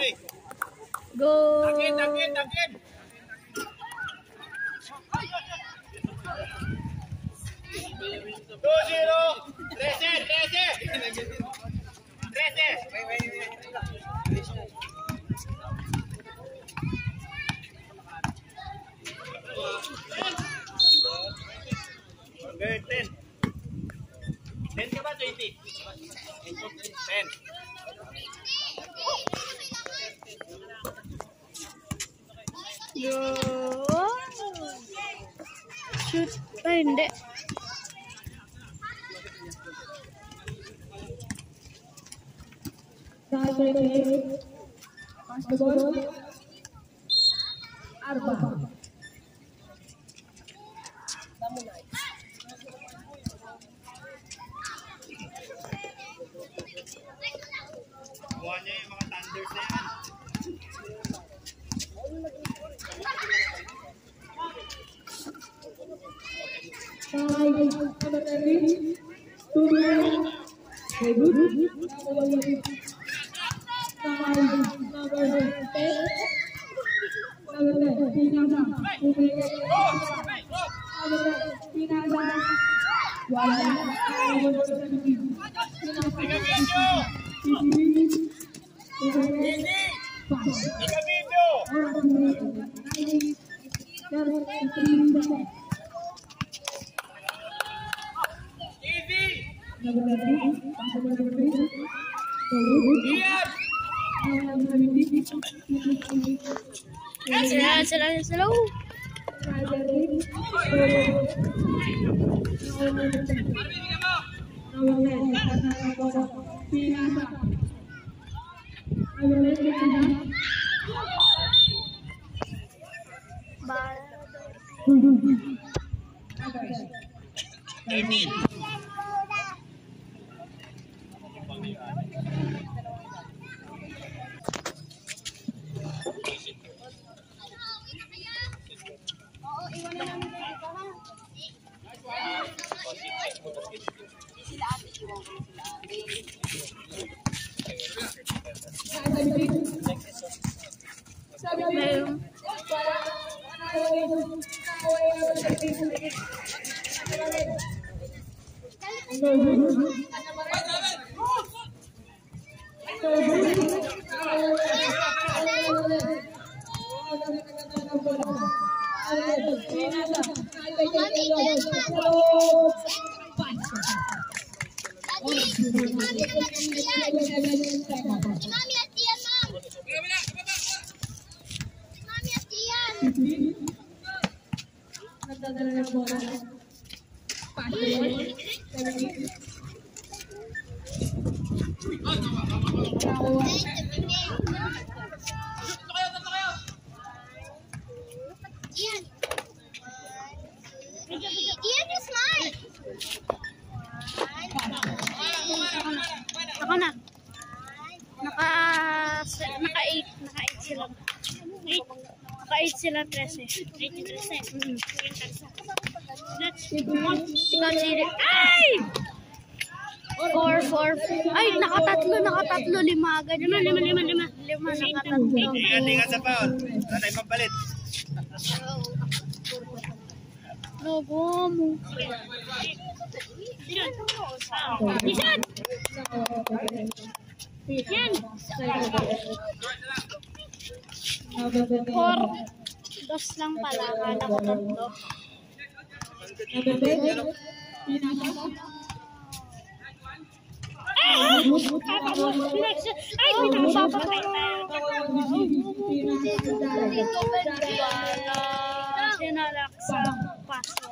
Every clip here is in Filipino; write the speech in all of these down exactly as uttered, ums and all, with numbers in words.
Go! Agin, agin, agin! Two zero! Trece! Trece! Trece! Okay, ten. Ten ka ba? Twenty? Ten. Yo! Shoot! Ay, hindi. Arba. Buwan niya yung mga thunders na yan. Sila, sila, sila. Ako na. Naka naka eight, naka eight sila. eight. Naka eight sila trece. eight trece. Mm. That's ikaw ay! four, four. Ay, nakatatlo, nakatatlo, lima agad. Lima, lima, lima, lima. Lima, nakatatlo. Ingat, ingat sa foul. Sana ibang palit. Logo mo. Isan! Yan! Four. Dos lang pala. Kala ko tatlo. Ay! Ay! Pinapapatay sinalak sa paso.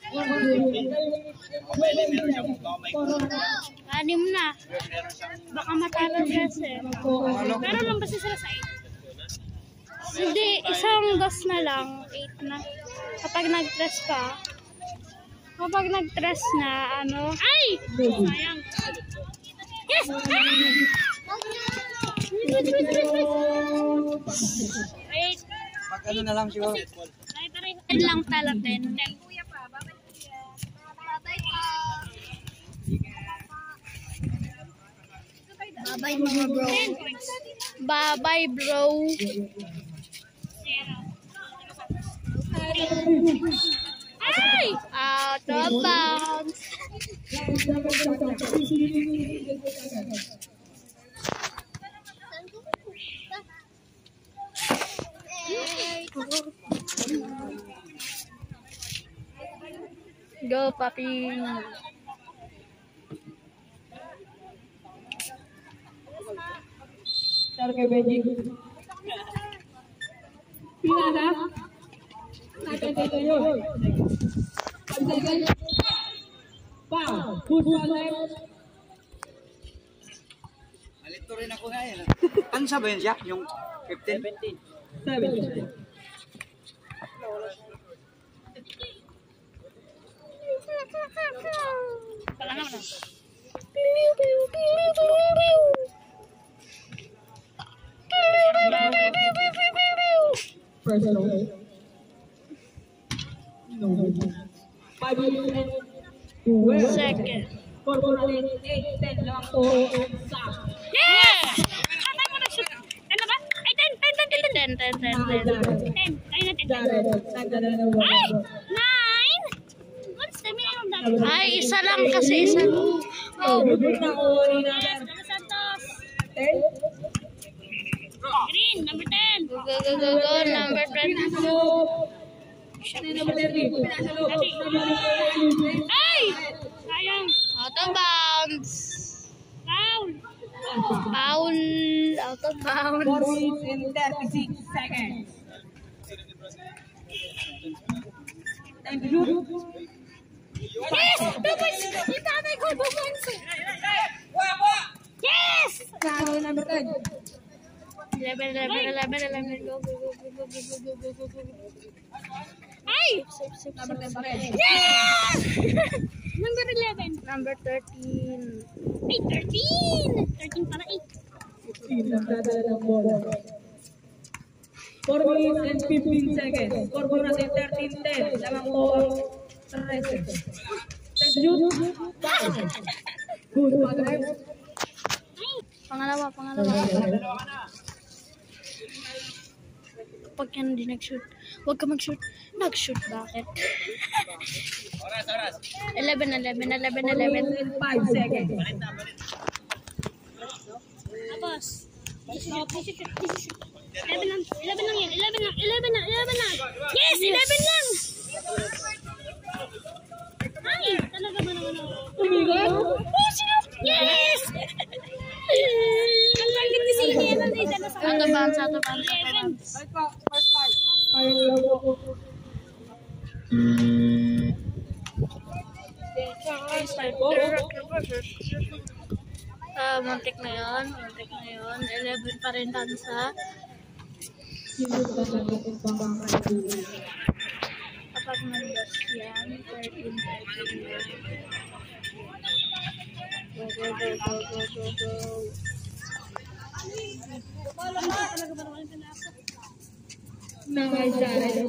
Anim na. Baka matalo kasi. Pero lang ba sila sa eight? Hindi, isang dos na lang. eight na. Kapag nag-tres ka, kapag nag-tres na, ano? Ay! Sayang. Yes! Ah! Wait, wait, wait, wait. Wait. Pag ano na lang siya. Wait lang talaga din. Kuya pa, babay na siya. Babay pa. Bye-bye mga bro. Bye-bye bro. Ay! Out of bounds. Go, puppy. Start kay Benji. Pila na? Natin dito yun. Pagdagan. Pa, push one left. Alito rin ako ngayon. Ano sa ba yun siya? Yung fifteen? Seven. Wala nga na. First low. No. Five minutes and two. Second. Four more minutes. Eight, ten. Lang to. Stop. Yeah! Ano mo na-shoot? Ten na ba? Ay, ten, ten, ten, ten, ten, ten, ten, ten. Ten. Ay, na, ten, ten. Ay! Nine! What's the meaning of that? Ay, isa lang kasi, isa lang. Oh, good na ko. Yes, Dala Santos. Ten. Green, number ten. Go, go, go, go, go. Number twenty. Number thirty. Ay! Sayang. Out of bounds. Foul. Foul. Out of bounds. Four minutes and thirty-six seconds. Time to shoot. Yes! Two points! Yung tatay ko, two points! Yes! Kano number ten. eleven, eleven, eleven, eleven. Go, go, go, go, go, go, go, go, go, go, go. Ay! Sip, sip, Number ten sip. pa rin. Yes! Number eleven. Number thirteen. Ay, thirteen! thirteen para eight. Nagdadala ng bola. four minutes and fifteen seconds. Score mo natin thirteen ten. Lamang po ang thirteen. Time to shoot. Good. Pag-drive. Pangalawa, pangalawa. Pag ka hindi nag-shoot, huwag ka mag-shoot. Nag-shoot, bakit? Oras, oras. eleven, eleven, eleven, four eleven. minutes and five seconds. Tapos, eleven lang, eleven lang yan, eleven lang, eleven lang, eleven lang. Yes, eleven lang! Ay, talaga ba naman ako? Tumigot. Oh, sino? Yes! Ang langit kasi yun yan, ang dito na sa ato bounce, ato bounce, ato bounce. Parang logo. Ah, muntik na yun, muntik na yun. eleven pa rin tansa. Kapag nag-loss yan, thirteen, thirteen. Go, go, go, go, go, go, go. Nangyayari.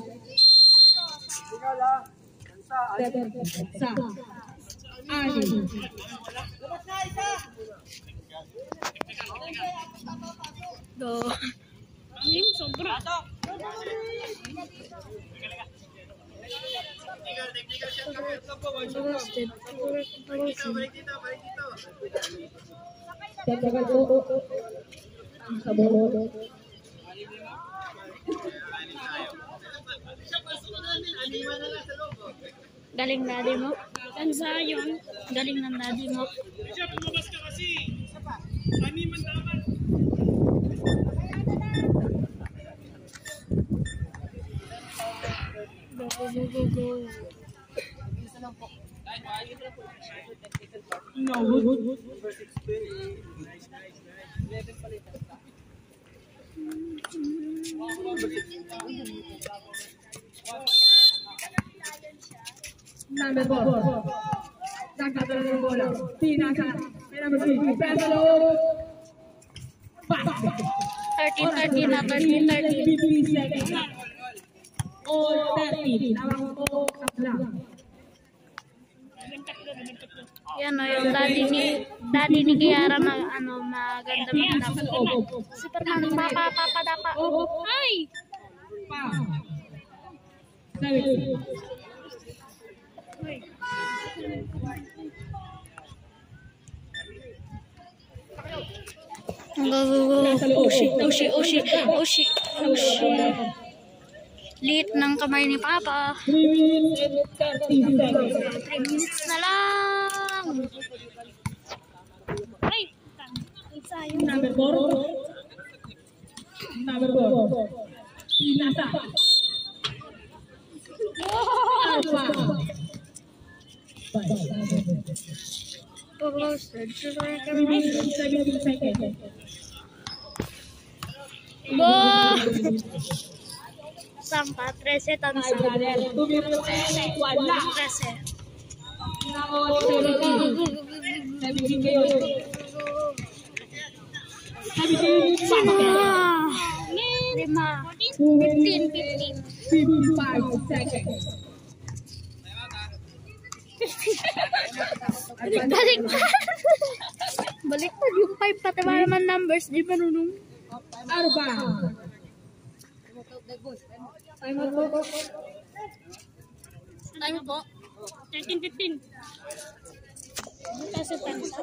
Sa. Ani. Go. Ang sobra. Tatagal po. Sa bolo. Galing daddy mo. Tansa yun. Galing ng daddy mo. Go, go, go, go, go. No, good. Number four. Nagdadala ng bola. Tinasa. Number three. Pedalo. Pass. thirteen, thirteen na, thirteen, thirteen. fifteen seconds. All thirteen. Lamang po. Tatla. Yan o, yung daddy ni, daddy ni Kiara na ano, maganda maganda. Superman, papa, papa, dapa. Ay! Pa. Seven. Go, go, go. Ushi, ushi, ushi, ushi, ushi. Liit ng kamay ni Papa. three minutes and thirty seconds. three minutes na lang. Ay! Sayang. Number four. Number four. Pinasa. Alpha. three minutes seventeen seconds. Go! Sampa, trese, tansa. two minutes wala. Trese. Nako, seventeen. seventeen kayo. seventeen. Ah, lima. Fifteen, fifteen. fifty-five seconds. Baliktad. Baliktad yung five, pati ba naman numbers, di marunong. Arba. Time out po. Time po. thirteen, fifteen. Kasi tansa.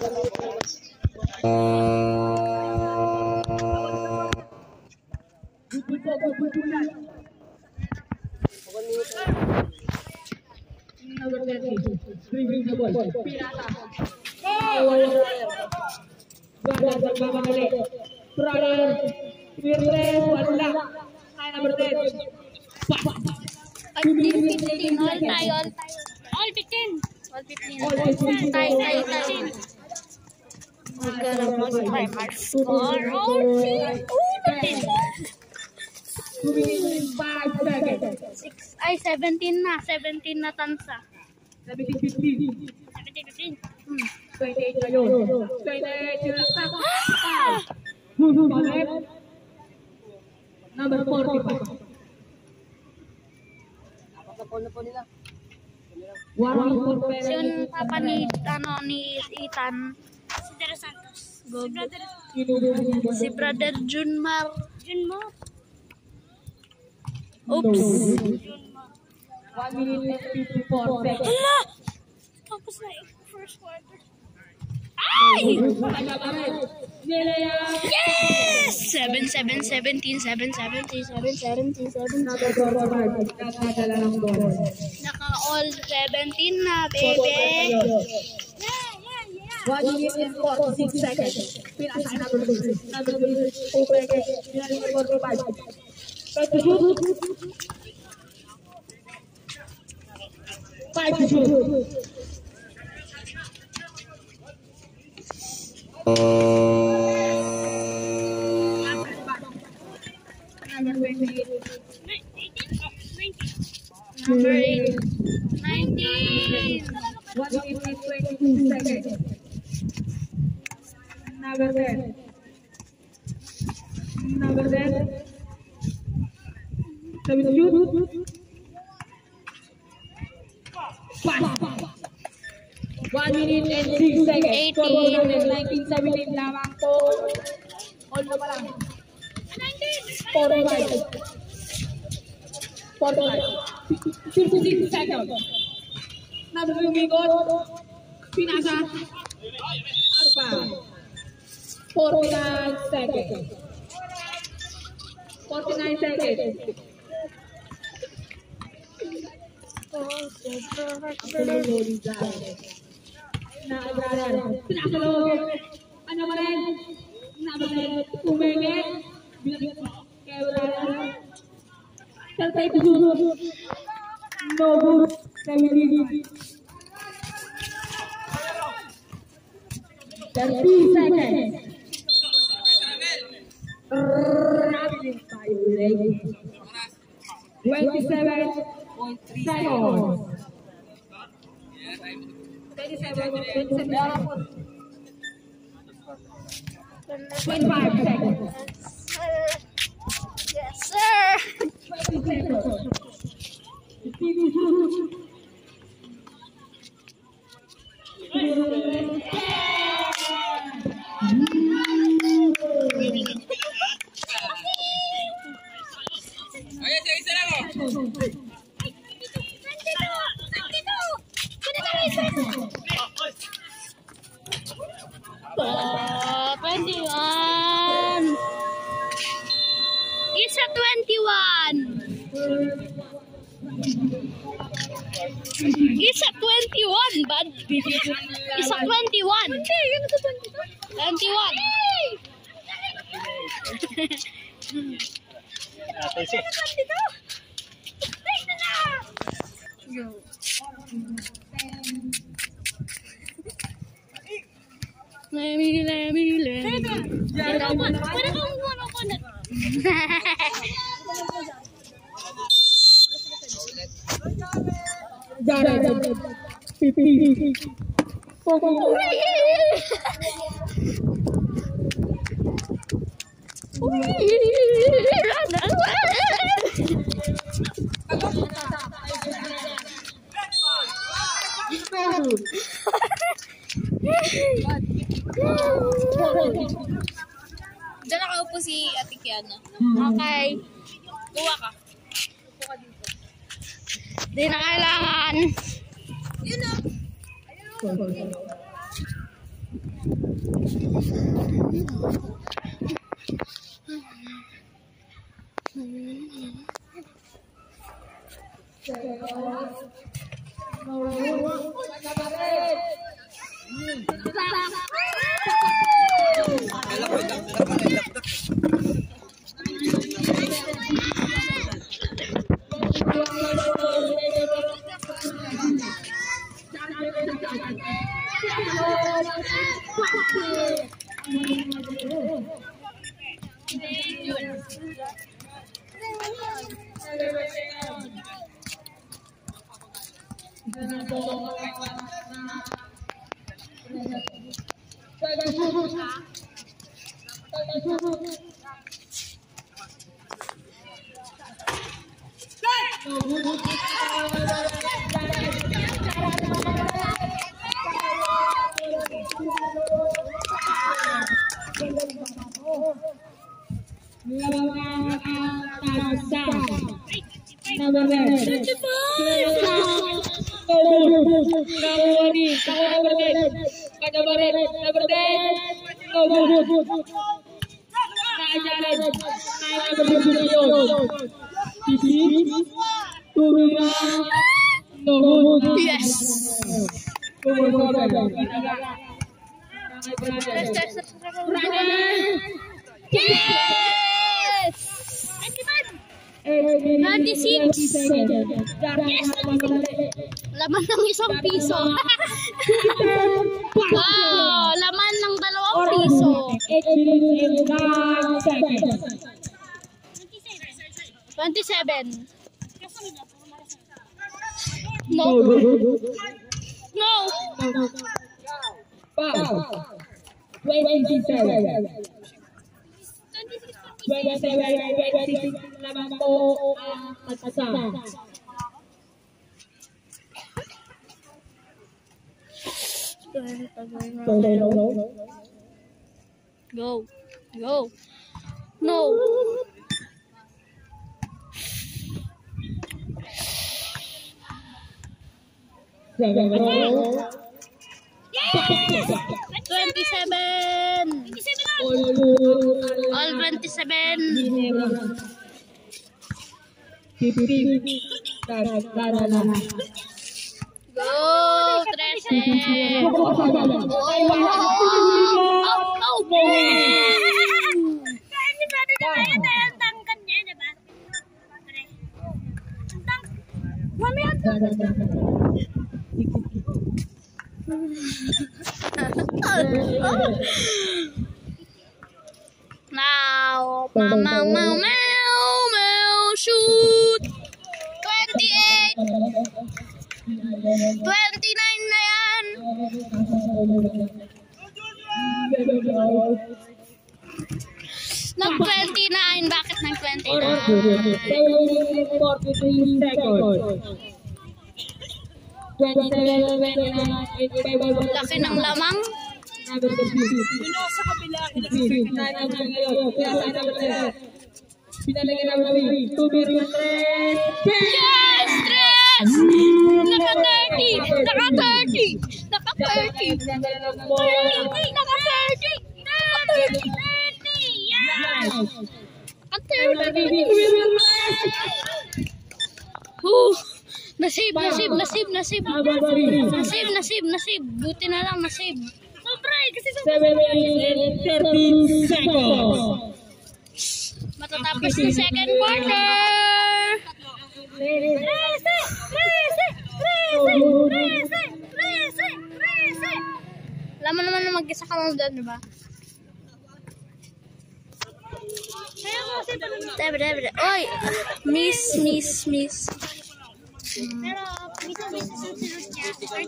Number thirty. Bring the ball. Pirata. Ganda sa babakali. Brother. Pirres. Wala. Ay, number ten. fifteen, fifteen. All tayo, all tayo. All fifteen. All fifteen. Tayo, tayo, tayo. Magkala mo sa timer score. All fifteen. two minutes five seconds. Six, ay, seventeen na. seventeen na tansa. seventeen fifteen. seventeen, fifteen. Hmm. twenty-eight kayo. twenty-eight sila. Ah! Balik. Number forty-five. One for So, yung papa ni, ano, ni Ethan. Si Dere Santos. Go. Si Brother Junmar. Junmar. Oops. one minute and fifty-four seconds. Hala! Tapos na yung first quarter. Ay! Yes! seven, seven, seventeen, seven, seventeen, seven, seventeen, seven. Naka all seventeen na, baby. one minute and forty-six seconds. Pinasa number two. Number two. Open again. Number forty-five. Five to shoot. Five to shoot. Number twenty. Number eight. nineteen. one minute and twenty-two seconds. Number ten. Number ten. Seven to shoot. Pass. One minute and six seconds. eighteen. nineteen seventeen lamang po. All na pala. forty-five. forty-five. fifty-six seconds. Number two, Migot. Pinasa. Arpa. forty-nine seconds. forty-nine seconds. Naagraran. Pinakalog. Ano ba rin? Nabalan. Umengit. Kewalaran. Saltay tususun. No good. seventeen. thirty seconds. twenty-seven seconds. twenty-five seconds. Yes, sir. twenty seconds. Isa twenty-one, bad. Isa twenty-one. twenty-one. Ate si. Lemi, lemi, lemi. Pwede kong muna ko na. Jara, pipi, Diyan nakaupo si Ate Kiana. Okay. Kuha ka. Di na kailangan. Yun o. Yes! ninety-six. Laman ng isang piso. Wow, laman ng dalawang piso. twenty-seven. No. No. twenty-seven. twenty-seven, twenty-six, naman po ang kasama. Go. Go. No. twenty-seven. All twenty-seven. Go, trece. Oh, oh, Hindi ba rin naman yun na yung tangkan niya, diba? Ang tang... Mami, ang Now, mau mau mau mau mau shoot. Twenty-eight, twenty-nine na yan. Nag twenty-nine, bakit nag twenty-nine? forty-three seconds. Laki ng lamang. Sa kabila, pinalagyan namin two million tres. Yes, tres! Naka thirty! Naka thirty! Naka thirty! Naka thirty! Naka thirty! Yes! Naka thirty! Oh, Nasib, nasib, nasib, nasib. Number three. Nasib, nasib, nasib. Buti na lang, nasib. Sobray, kasi Seven minutes and thirteen seconds. matatapos na second quarter. Rese, rese, rese, rese, rese, rese. Alam mo naman na mag-isa ka lang doon, diba? Debe, debe, debe. Oy! Miss, miss, miss. Pero, minsan miss yung sinus niya.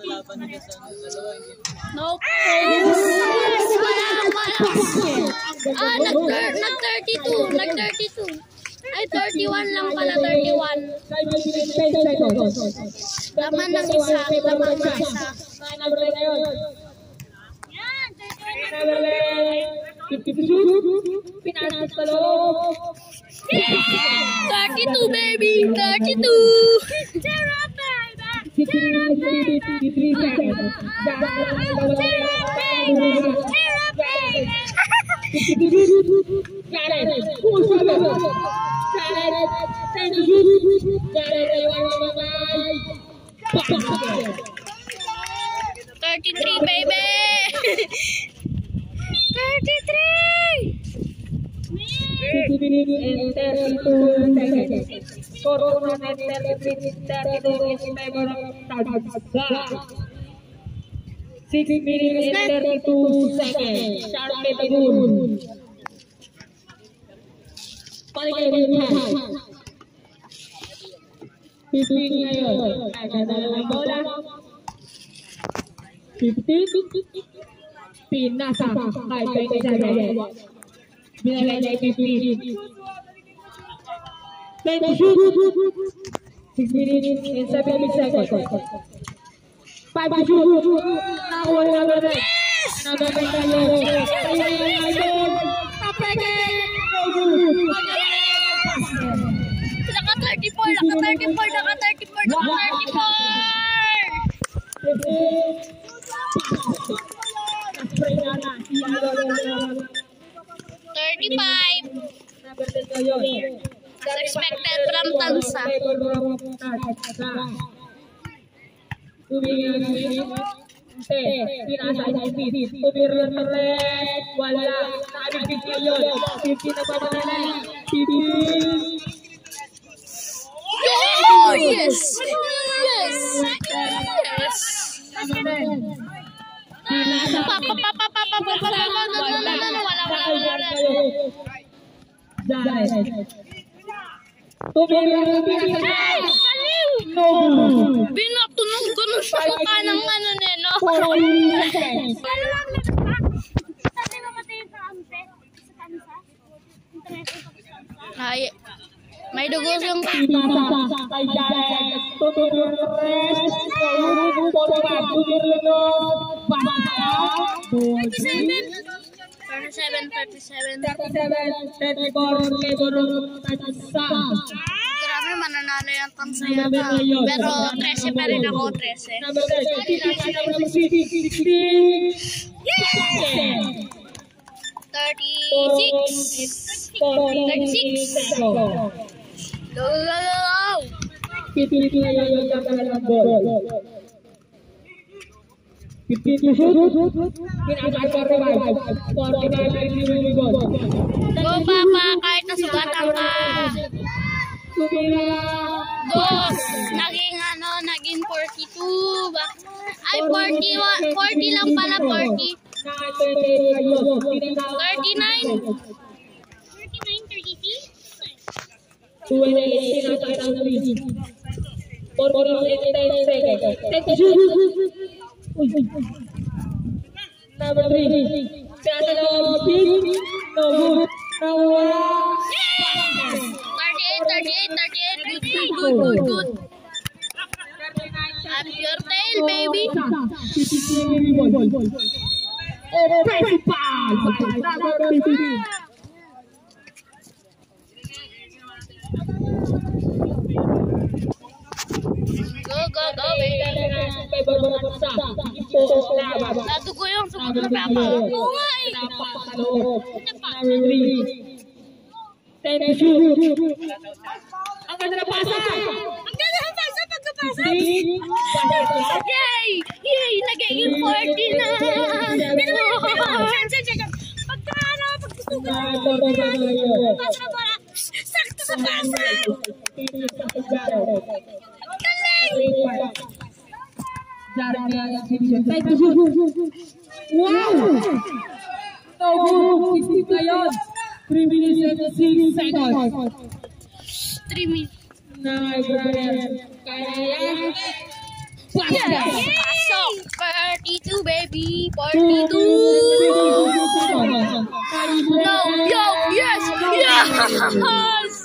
Nope. Yes! Wala, wala. Ah, nag-thirty-two. Nag-thirty-two. Ay, thirty-one lang pala, thirty-one. Five minutes and ten seconds. Laman ng isa, laman ng isa. Number nine na yun. Yan, Number nine. fifty-two. Pinasok sa loob. thirty-two, baby! thirty-two! Zero, baby! Zero, baby! fifty-three seconds. Zero, baby! Zero, baby! Got it. Full seven. Got it. Thank you. Got it. thirty-three, baby! thirty-three! fifty minutes and thirty-two seconds. Score tournament thirty-three thirty-two in favor of Tarsa. Six minutes and thirty-two seconds. Sharpe Tagun. Paling time. fifteen ngayon. Agad ng bola. fifteen. Pinasa kay twenty-seven. Binalay fifteen. Then shoot. Six minutes and seventy seconds. Five to shoot. Nakuha na natin. Another point tayo. Naka thirty-four, naka thirty-four, naka thirty-four, naka thirty-four! thirty-five. That's expected from Tansa. Oh, yes! Yes! Yes! Papa, papa, papa, papa, papa, wala, wala, wala. Binatunog ko nun sa mukha ng ano nila. Ay, may dugo yung thirty-seven, thirty-seven. Grabe, mananalo yung Tansa yata. Pero thirteen pa rin ako, thirteen. thirty-six. thirty-six. Go, go, go, go. fifteen to shoot. Pinasok forty-five. forty-five Go, Papa, kahit nasugatan ka. Dos. Naging ano, naging forty-two. Ay, forty-one. forty lang pala, forty. thirty-nine. thirty-nine, thirty-three. Number three. thirty-eight, thirty-eight, thirty-eight. Good, good, good, good, good. Up your tail, baby. Go, go, go, baby. Natugo yung sugot na Papa. Oo nga eh. Ang ganda na pasa! Ang ganda ng pasa pagkapasok sixteen. Basket. Yay! Yay! Nagiging forty na! Pagka ano, pagtutugan Nah, mo, forty-one na yun. pasa para sakto sa pasa! Ang galing! Jarak dia yang sini. Time to shoot. Wow! No good. sixteen na yun. three minutes and six seconds. three minutes. Nice, brother. Kaya basket. Pasok! forty-two, baby! forty-two! No! Yo! Yes! Yes!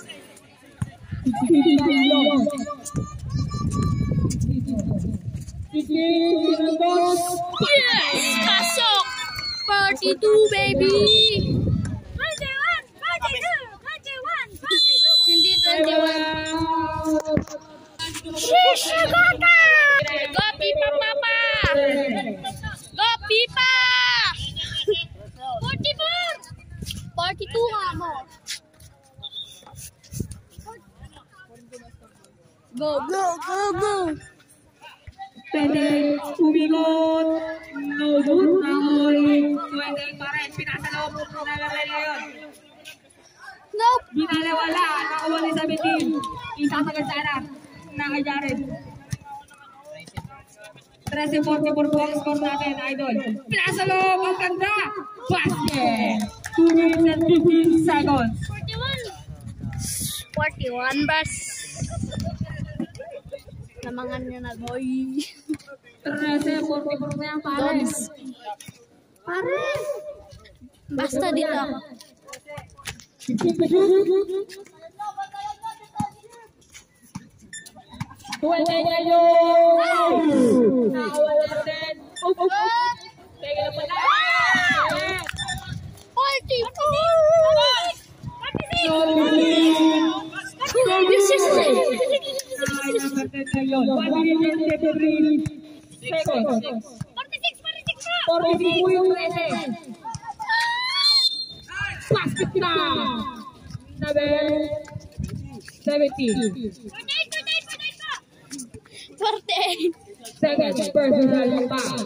Yes! Pasok! forty-two, baby! twenty-one! forty-two! twenty-one! forty-two! Hindi twenty-one. Shisha Gota! Go Pipa Papa! Go Pipa! forty-four! forty-two nga mo. Go, go, go, go! Pendek, umikot, no good, nakuling, twenty pa rin, pinasa loob mo na lalala yun. Nope! Binalawala, nakawali sa seventeen, isang agad sana, na kay Jared. thirteen forty-four po ang score natin, idol. Pinasa loob, ang ganda, basket, two minutes and fifteen seconds. forty-one! forty-one, bas! Namangan niya na, boy. thirteen forty-four na yan, pare. Pare! Basta dito ako. fifteen to shoot. twenty na yun. Nakawala pa din. Oh, oh, oh. Teka na pala. forty-four! So, Yes, yes, yes. one minute and thirty-three seconds. forty-six, forty-six na! forty-six po yung thirteen. Basket na! Number seventeen. forty-eight, forty-eight, forty-eight pa! forty-eight. Second personal foul.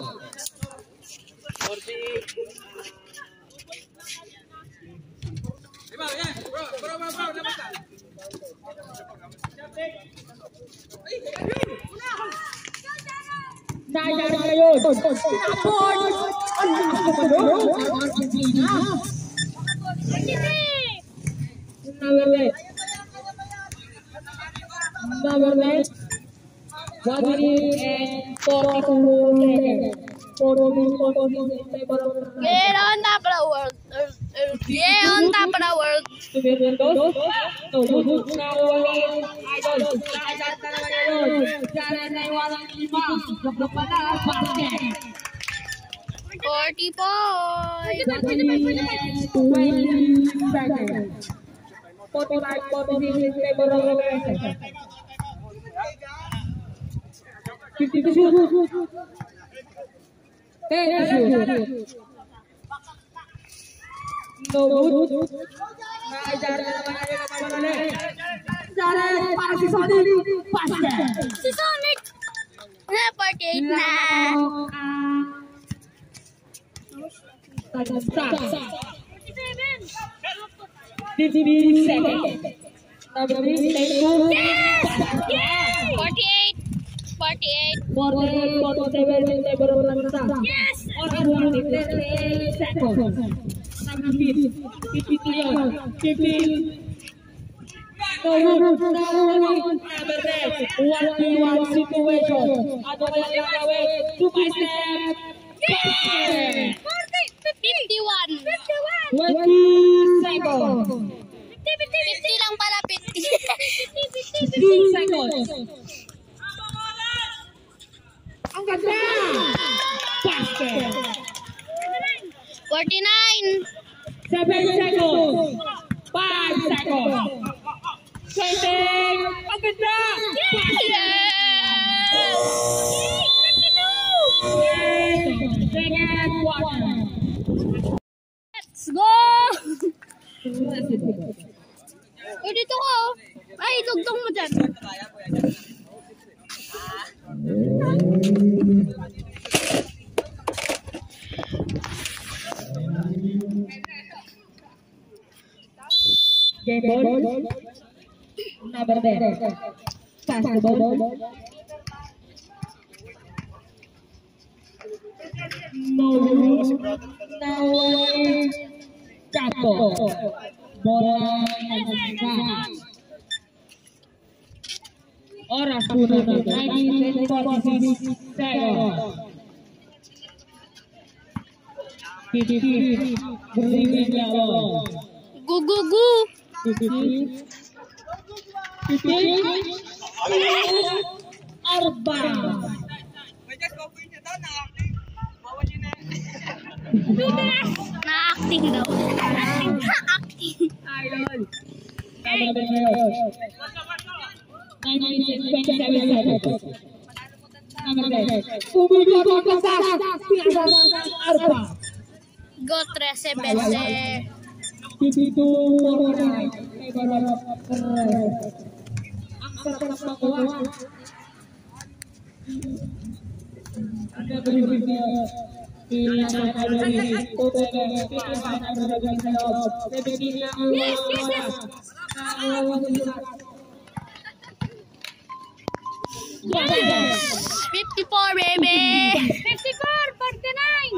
Naya na yun. Tinapon. Ano ba yun? Argentina. forty-three. Number eight. Number eight. One minute and forty-two seconds. forty-two, forty-two in favor of the Get on top of the world. Get on top of the world. Tumirin dos. No, good. Nakawala yung idol. Nakajat na naman yun. Jared na iwanan lima. Blok pa na. Basket. forty points. one minute and twenty seconds. forty-five, forty-six in favor of the Blazers. fifty to shoot. ten to shoot. No good. Nakajaran na naman natin ang mamalali. Jared, para si Sonic. Basket. Si Sonic. Na forty-eight na. Stop. forty-seven. fifty seconds. Number three, take two. Yes! forty-eight. forty-eight. forty-eight, forty-seven in favor of Lanza. Yes! forty-one, thirty-eight seconds. Number fifty, fifty-three, fifty. No, no, no, number ten, one v one situation. Ano kaya gagawin? Two by step. Basket. forty. fifty-one. fifty-one. twenty seconds. fifty, fifty, fifty lang pala. fifty. fifty, fifty, fifteen seconds. Ang ganda! Basket. forty-nine. seven seconds. five seconds. twenty. Ang ganda! Yes! Second quarter. Let's go! O, dito ka, oh. Ay, tugtong mo dyan. Game ball. Number ten. Pass the ball. No. Now Capo. Bola Oras sudah nineteen forty-six seconds. Titik berinya loh. Gu gu gu. Titik titik arba. Na-acting daw. Acting. Na-acting. Idol. nineteen twenty-seven seconds. Number ten. Umigil ko ka sa arba. Go trese veces. Itu orang ang sarap ng magawa. Ada berikutnya pilihan kalori Kopega pilihan berbagai sayap sebegini Yes, yes, yes. fifty-four, baby. fifty-four, forty-nine.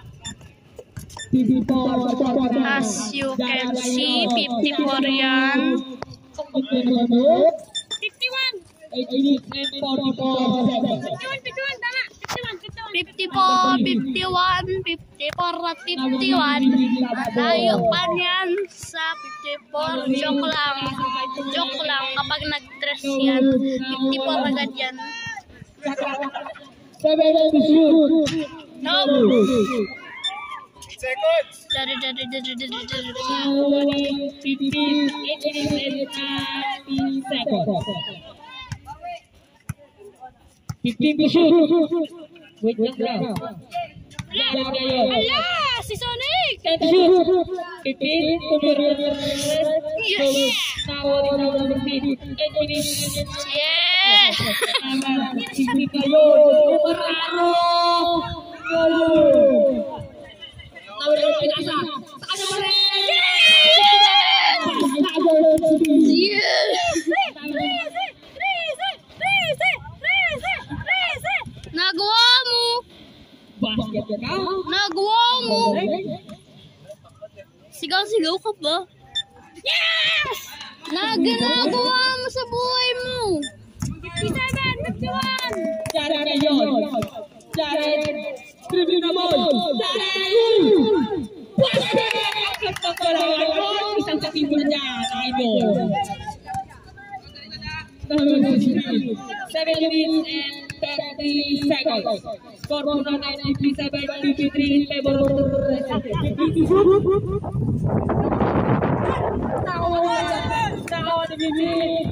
As you can see, fifty-four yan. fifty-one. fifty-four, fifty-one, fifty-four at fifty-one. Layo pa yan sa fifty-four. Joke lang. Joke lang kapag nag-dress yan. fifty-four agad yan. No. Seconds. Dari dari dari dari dari. fifteen to shoot. Wait lang lang. Ala, si Sonic. ten to shoot. fifteen Yes. Yes. Nagawa mo. Nagawa mo. Sigaw-sigaw ka ba? Yes! Naginagawa mo sa buhay mo. fifty-seven, fifty-one. Jared ngayon. Jared. Tribune na ball. Jared! Basket! Kapagkarawan. Isang katibo na dyan. Idol. seven minutes and thirty seconds. Score for fifty-seven fifty-three in favor of the Tawa na bibig.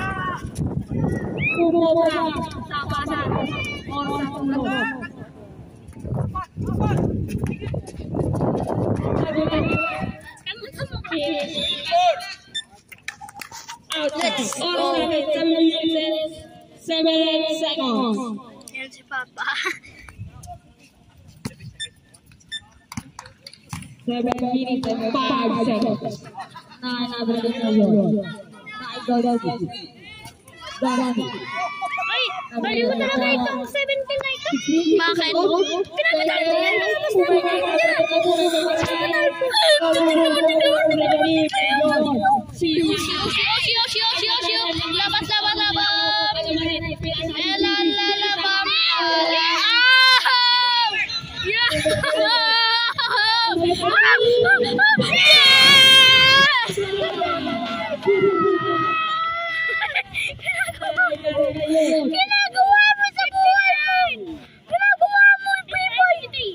Kumobra. Tapasan. Oras ang loob. Let's go. Seven seconds. Yan si Papa. Seven minutes and five seconds. Nine abad ngayon. Naigol daw dito. Darami. Ay, baliw talaga itong seventeen na ito. Bakit? Pinagdadaan ko yan. Siyo, siyo, siyo, siyo, siyo, siyo. Labas, labas, labas. Elan, lalabam. Ah! Yeah! Ginagawa mo sa buhay! Ginagawa mo, Playboy!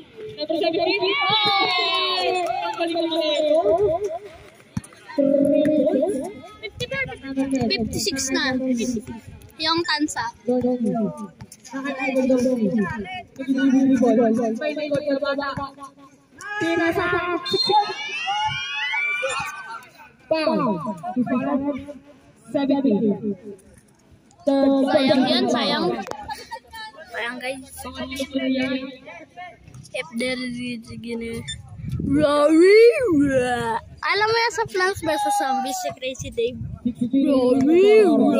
fifty-six na. Yung tansa. Sayang yan, sayang. Ayan guys. If there is gini. Rory. Alam mo yan sa Plants versus Zombies si Crazy Dave. Rory.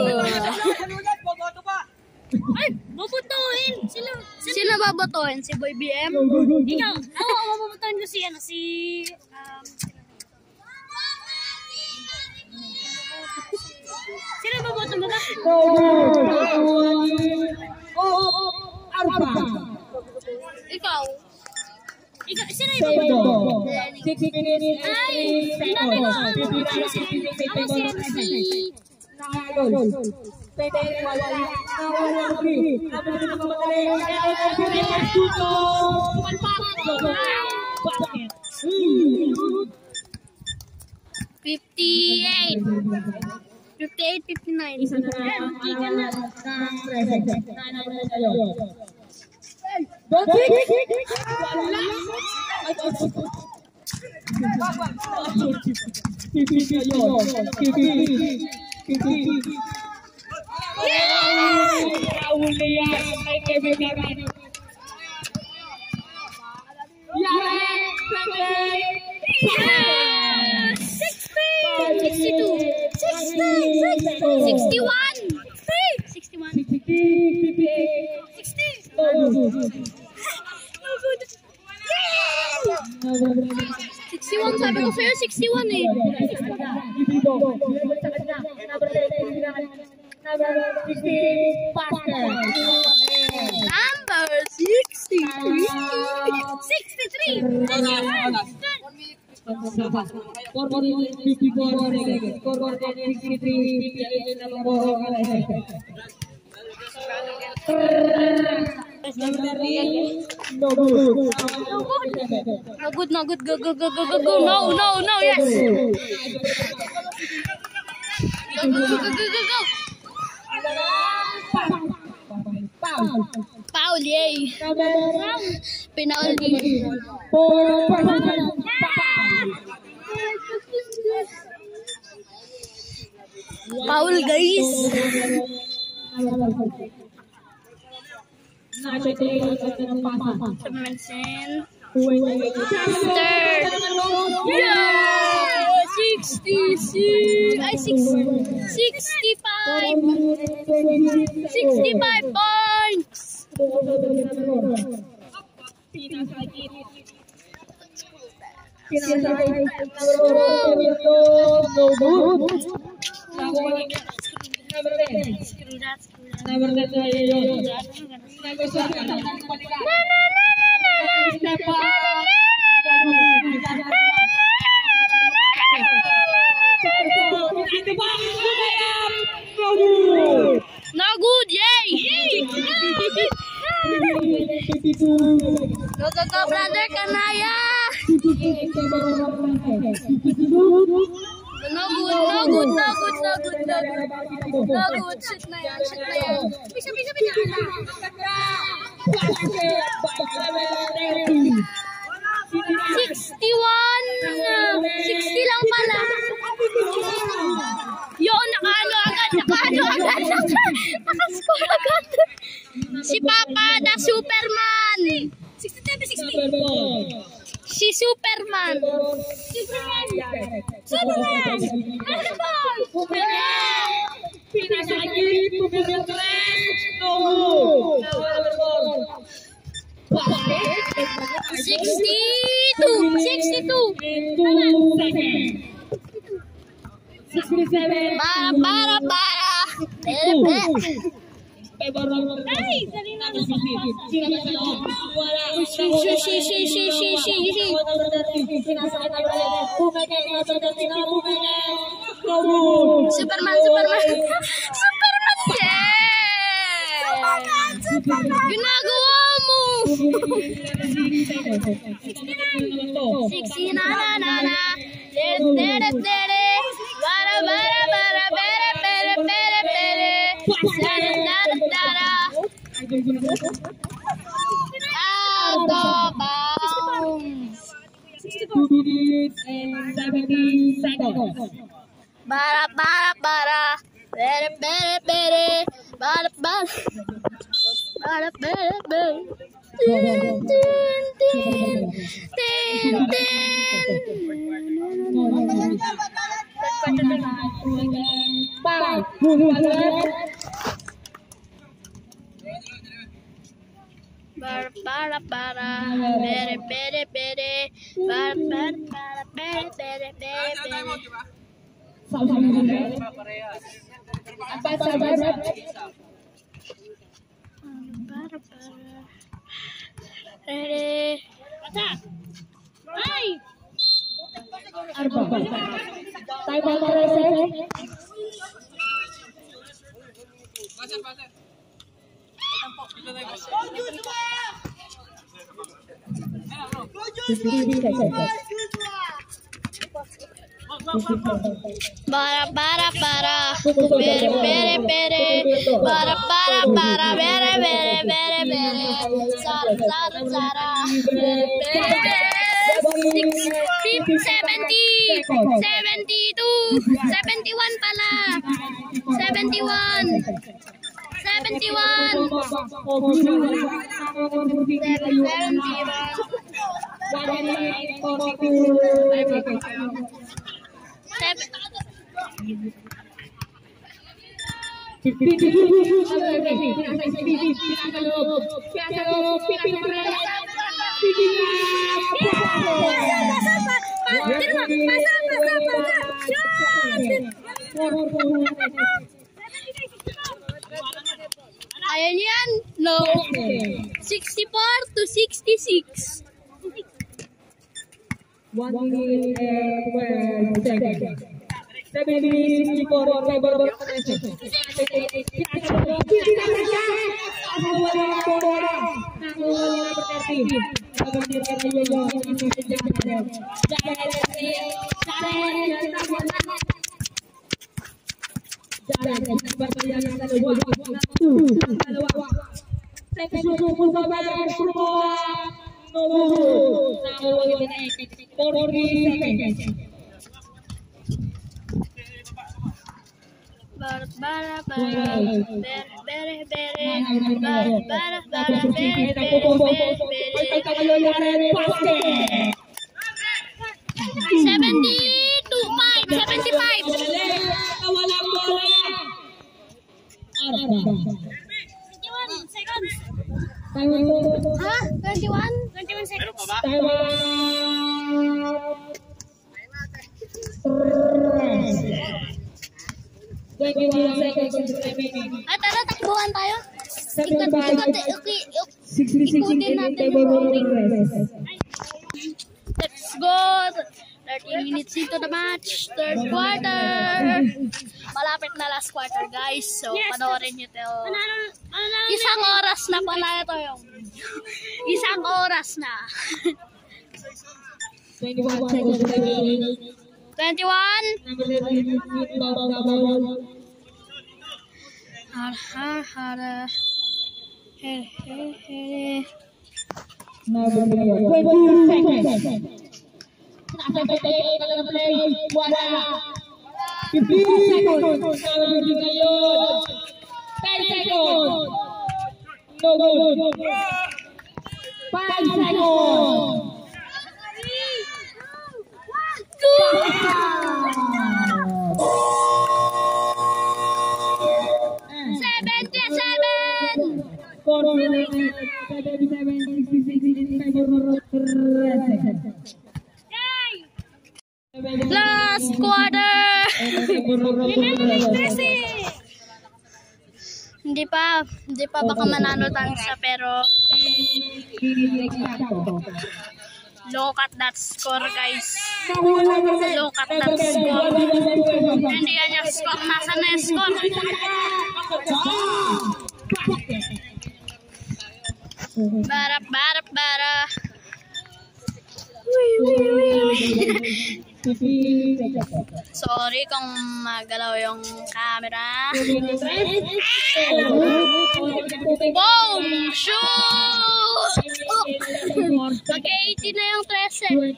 Ay, babutuhin. Sino? Sino babutuhin? Si Boy B M? Ikaw. Oo, oh, babutuhin ko si ano si um, sino babutuhin mo ba? Ikaw. Ikaw, sino yung babutuhin? Ay, dati ko. Ako si M C. Fifty-eight. Fifty-eight, fifty-nine. Sixty-two. Sixty. Sixty-one. Sixty-one. Sixty. Sixty-one. Sabi ko sa'yo, sixty-one eh. Number sixty-three. Sixty-three. No good, no good, go, go, go, go, go, go, no, no, no, yes. Go, go, go, go, go, go, go. Paul, yay. Penalty. Paul, guys. Submensin. Third. Yeah! sixty-six. Ay, six, sixty-five. sixty-five points. No good, yay! Go, go, go, brother, Kanaya! No good, no good, no good, no good, no good. No good, shoot na yan, shoot na yan. Bisa, bisa, bisa. sixty-one. sixty lang pala. Yun, nakaano agad, nakaano agad. Nakascore agad. Si Papa, the Superman. sixty-seven, sixty. Si Superman. Superman. Superman. Sixty-two. Sixty-two. Para, para, para. Ay, dali na. Si, si, si, si, si, si, si, si. Superman, Superman. Superman, yeah! Ginagawa mo! sixty na na na na. Let it, let it, let it. Bara, bara, bara, bere, bere, bere, bere. Dara, dara, dara. Out of bounds. Bara, bara, bara. Bere, bere, bere. Bara, bara. Para para para. Tin tin tin. Tin tin. Para para para. Pere pere pere. Para para para. Pere pere pere pere. Apa sabar? Para para. Ready. Ay. Arba. Time out rese. Para para para. Pere pere pere. Para para para. Pere pere pere pere. Sara sara sara. Pere pere. seventy, seventy-two, seventy-one pala. seventy-one. seventy-one. Ayan yan. No. sixty-four to sixty-six. One minute and twelve seconds. Seven minutes sixty-four. Bara bara bara. Bere bere bere. Bara bara bara. Bere bere bere. seventy-two, five, seventy-five. twenty-one seconds. Hah? twenty-one? twenty-one seconds. At tara, takbuhan tayo. Ikot, ikot, ikot, ikutin natin yung rolling. Let's go. thirty minutes into the match. Third quarter. Malapit na last quarter, guys. So, panoorin nyo ito. Isang oras na pala ito yung. Isang oras na. twenty-one. Har har har. He he he. Last quarter. Hindi pa, hindi pa baka manalo tayo siya, pero look at that score, guys. Look at that score. Hindi yan yung score. Nasaan na yung score? Bara, bara, bara. Sorry kung magalaw yung camera. Boom! Shoot! Mag-eighty na yung thirteen.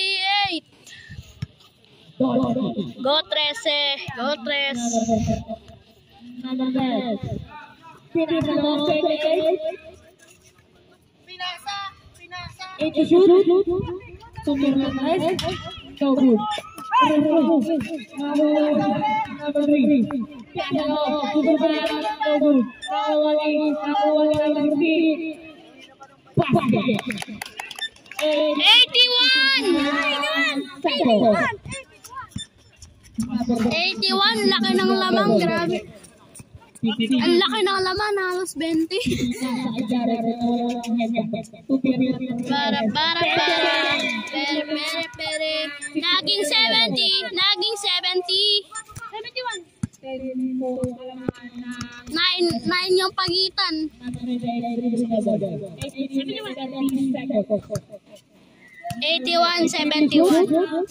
sixty-eight. Go thirteen. Go thirteen. Number ten. Pinasa number twenty-eight. Pinasa. Pinasa. Eight to shoot. Number nine. No good. Number number three. Pinasa number five. No good. Number one. Number one. Number three. Basket. eighty-one! eighty-one! eighty-one, laki ng lamang, grabe. Ang laki ng laman, halos twenty. Para, para, para. Pere, pere, pere. Naging seventy, naging seventy. seventy-one. Nine, nine yung pagitan. eighty-one, seventy-one.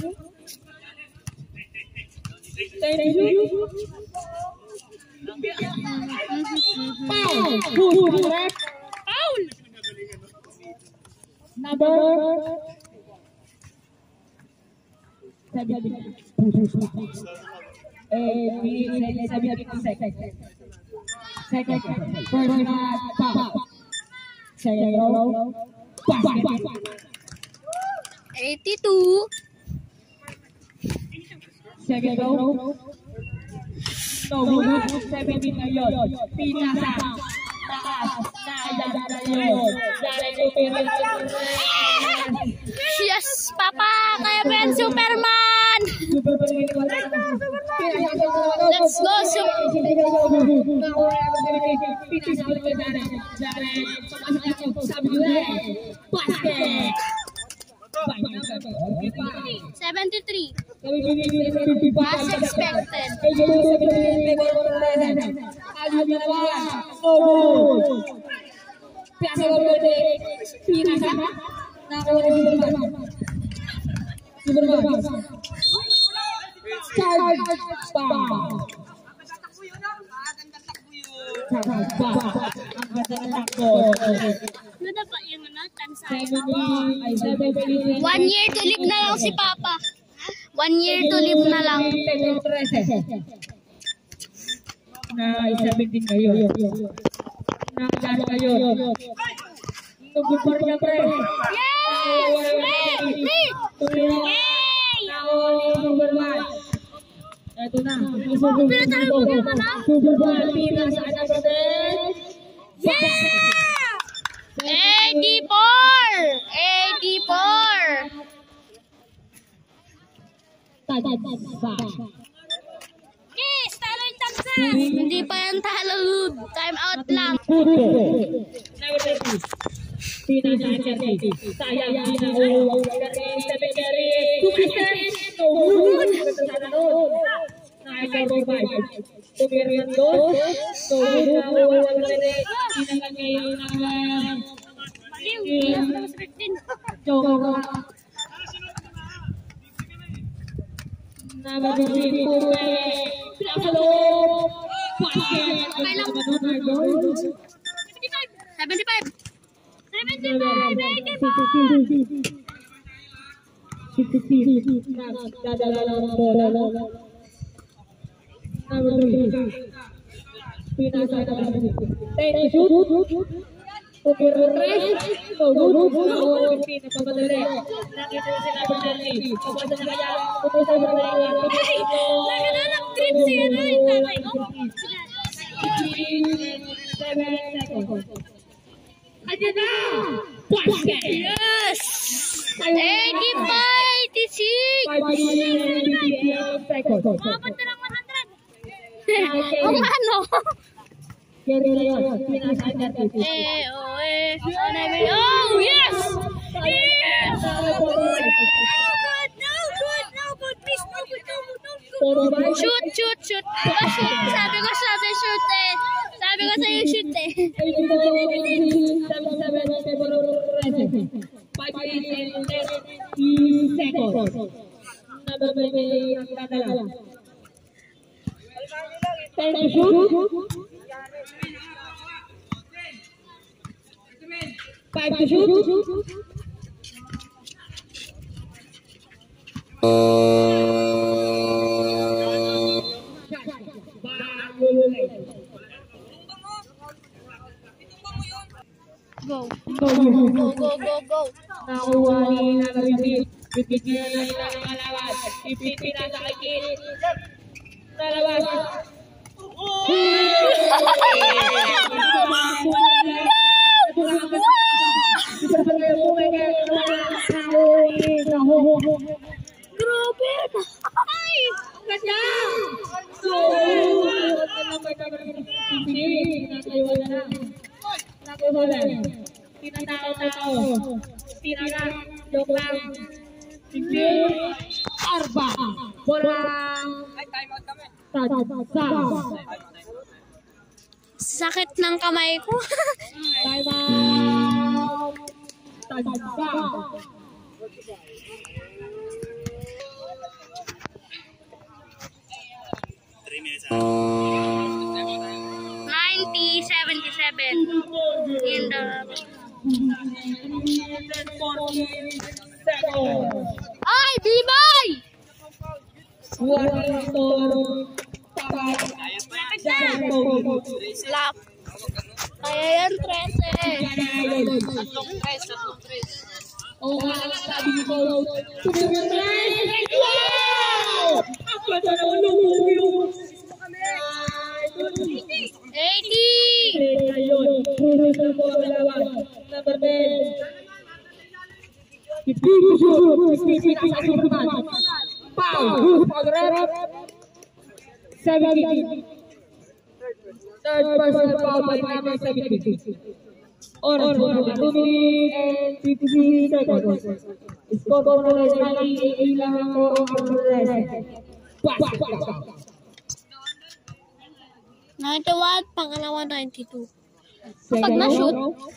Foul! Number second, first foul. Second row, eighty-two. second row. No good, seventeen na yun. Pinasa, taas, naayag na yun. Dari Superman. Yes, Papa! Kaya ba yan, Superman? Let's go, Superman! seventy-three. As expected. Ano pa yung ano? Tansaya. One year to live na lang si Papa. One year to live na lang. Na isabit din kayo. Na kano kayo. Nagupar niya pre. Yes! Free! Free! Yay! Ito na. Pinatayo mo na? Super Bowl. Pinas. Ano ba din? Yeah! eighty-four! eighty-four! Yes! Talo yung tansa! Hindi pa yan talo, Lud. Time out lang. Pinas ang Cherry. Sayang ginagawa. Cherry, seven Cherry. No good. Nakaka-revive. Tumirian doon. No good. Nakuha rin. Pinangangayang naman. Joker. Nababigin po eh. Pinapalo. Basket. Okay lang. seventy-five. seventy-five. Dadala ng bola. Pinasa na ten shoot. Okay, tres. No good. Nakuha ng pinapapadali. Nakita ko sila ba natin. Pagpasa na kaya. Pupusa ba tayo. Ay! Lagyan na ng grip siya na yung tatay ko. seven seconds. Ayan na! Basket! Yes! eighty-five, eighty-six! seconds. Makapunta ng one hundred. Ang ano? Yan na yun. Pinasa natin. Eh, oh, eh. Oh, yes! Yes! No good! No good! No good! Please, no good! No good! No good! Shoot! Shoot! Shoot! Diba shoot? Sabi ko sabi shoot eh. Sabi ko sa'yo shoot eh. five seconds. Nababay ang dadala. ten shoot. five to shoot. Nakuha ni Nabibit. Bibigyan na nila ng alawas. Ipipin na sa kikit. Nalabas. Grabe! Ay! Ganda! So, nakaiwan na. Nakuha na. Tinatao-tao. Tinatao. Joke lang. Hindi. Arba. Bola. Ay, time out kami. Sa. Sakit ng kamay ko. Time out. Sa. ninety seventy-seven in the Ay, Bibay! Slap. Kaya yan, thirteen. Tatlong tres, tatlong tres. Oh, sabi ni ko, wow! Ang ganda naman ng movie. eighty! Ayun, purusan ko ang lawan. Number ten. Ipipin shoot. Ipipin sa Superman. Pow! Pag-rep. seventy. Third personal foul by number seventy. Orange, two minutes and fifty seconds. Score ko na rin, ninety-eight lang ako ang rest. Pass, pass. ninety-one, pangalawa ninety-two. Kapag na-shoot,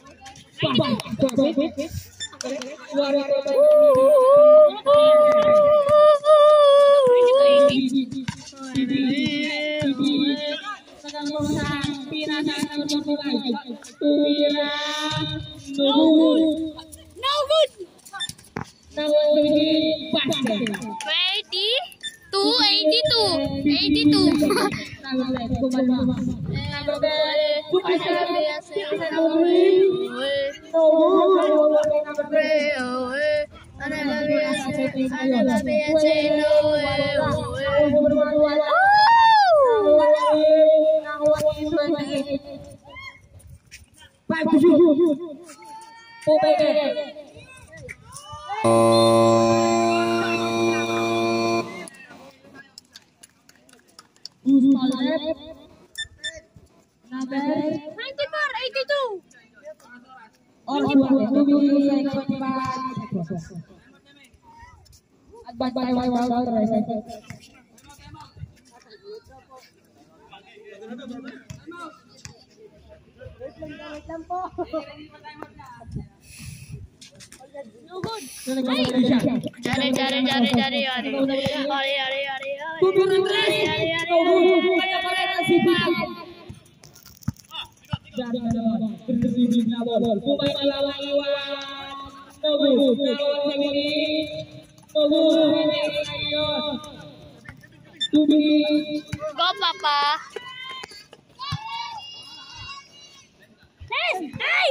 no good! eighty-two, eighty-two, eighty-two. Five to shoot. Four back. ninety-four, eighty-two. All one, two minutes and twenty-five seconds. Advance by one, one, one, one. Jare, jare, jare, jare, jare. Are, are, are, are. Two minutes and Dari mana? Berdiri di bawah. Pemain lawan-lawan. Tunggu, lawan ini. Tunggu, ayo. Tunggu. Go, Papa. Hey, hey.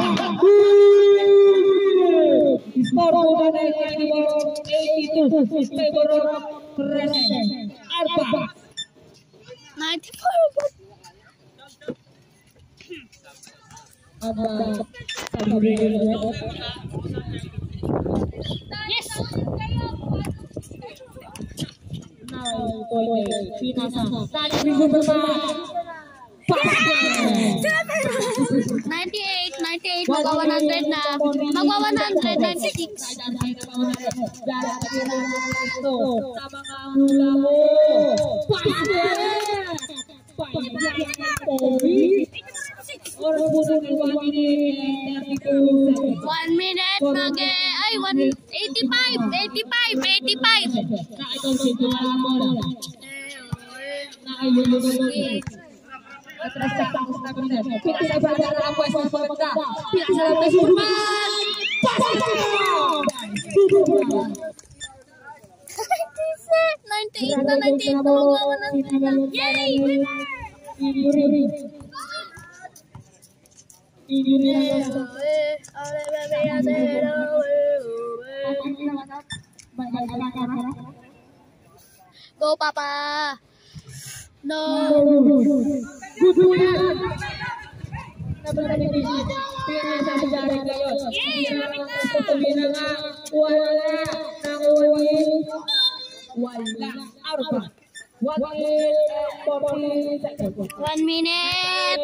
Skor udah naik lagi delapan puluh dua. Skor keren. Arba. ninety-four. Ada Yes. Now, Kole, Pinasa. Tadi bisa bermain. ninety-eight, ninety-eight, magwa one hundred na. Magwa one hundred, ninety-six. One minute, mage. Ay, one eighty-five, eighty-five, eighty-five. ninety-eight na ninety-eight na magwa one hundred na. Yay! Winner! Go, Papa. No. Good one. Pinasa-sejarah ngayon. Wala nang uwing. Wala. Arba. One minute.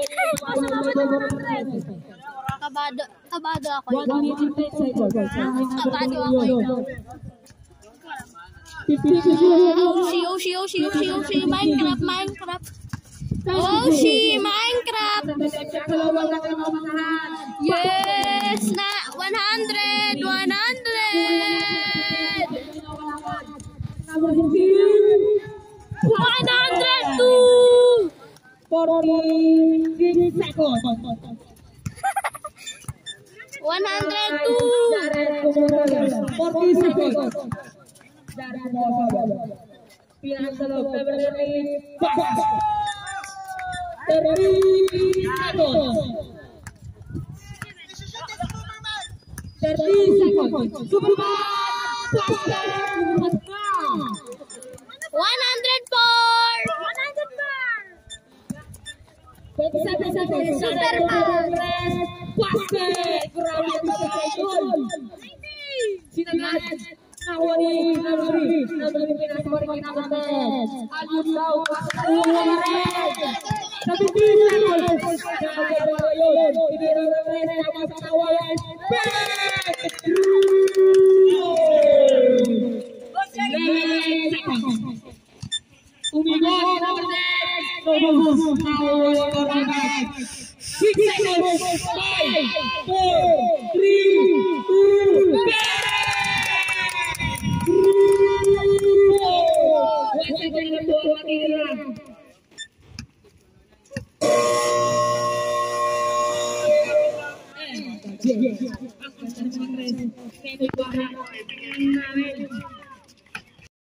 Kabado, kabado ako. One minute and ten seconds. Kabado ako. Oshi, Oshi, Oshi, Oshi, Oshi, Minecraft, Minecraft. Oshi, Minecraft. Yes, na one hundred, one hundred. one hundred two. forty seconds. one hundred two. forty seconds. Pinasa loob. thirty seconds. thirty seconds. one hundred four. one hundred four. twenty-seven seconds. Super Bowl. Basket. Kurang gol. Sinagas. Nawari. Nawari. Nawari pinasa balik kita kontes. Alun Lau. seventeen seconds. Ini Rores sama Kawayan. Umigot number ten. Six seconds. Five, four, three,